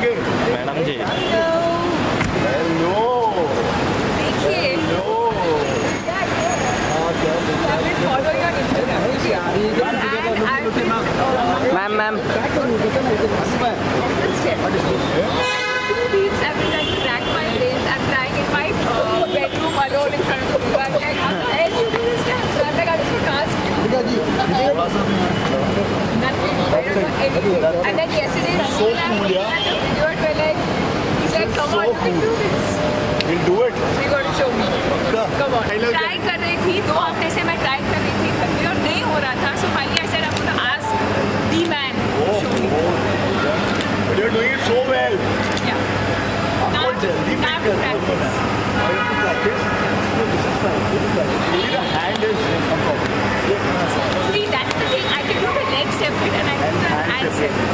Okay madam ji hello देखिए ma'am every time to track my brains. I'm crying in my bedroom alone in front of you. I'm like, how the hell you do this stuff? So I'm like, I just cast nothing. I don't know anything. And then yesterday, So cool, yeah. we're like, he said, come on, you can do this. We'll do it. You got to show me. Come on. I love Try कर रही थी 2 हफ्ते से मैं try कर रही थी और नहीं हो रहा था. So finally I said I'm going to ask the man to show me. But you're doing it so well. Yeah. Now to practice. Maybe the hand is on top. See, that's the thing. I can do the leg separate and I can do the hand separate.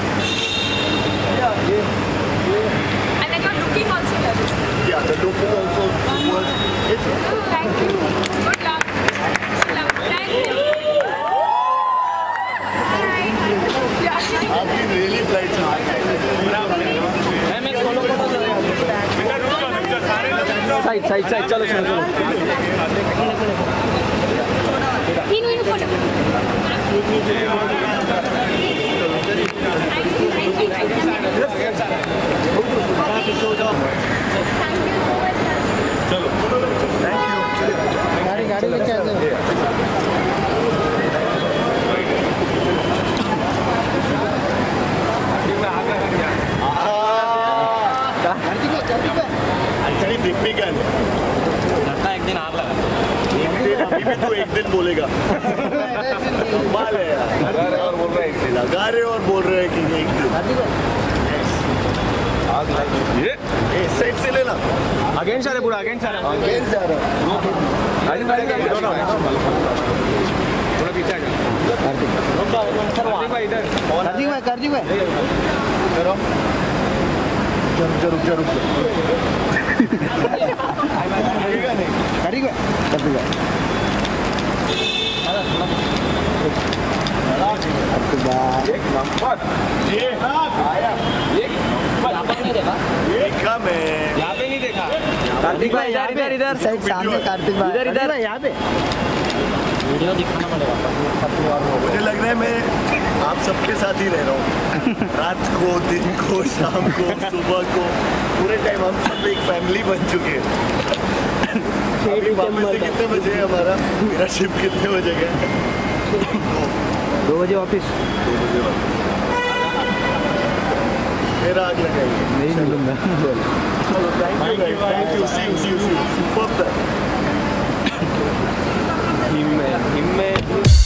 Yeah. And then your looking also does it. Yeah, the look is also towards it. Thank you. Good luck. Good luck. Thank you. Bye. Yeah. आपकी really flight से side चलो तीनों ही photo गाड़ी लेके आ जाओ actually Deepika ने एक दिन हार लगा अभी भी तो एक दिन बोलेगा माल है यार और बोल रहा है एक दिन लगा रहे और बोल रहे हैं कि एक दिन ये सेट से लेना अगेंस्ट आ रहे पूरा अगेंस्ट आ रहा थोड़ा पीछे आ कार्तिक भाई करो रुक जा एक नंबर ये आया यहाँ पर नहीं देखा देखा मैं यहाँ पे नहीं देखा कार्तिक भाई इधर साइड सामने कार्तिक भाई इधर यहाँ पे वीडियो दिखाना पड़ेगा मुझे लग रहा है मैं आप सबके साथ ही रह रहा हूँ रात को दिन को शाम को सुबह को पूरे टाइम हम सब एक फैमिली बन चुके हैं अभी वापस से कितने बजे है हमारा मेरा शिफ्ट कितने बजे गया 2 बजे ऑफिस 2 बजे फिर आग लगाएंगे नहीं मिलूंगा चलो थैंक यू सुपर हिम्मे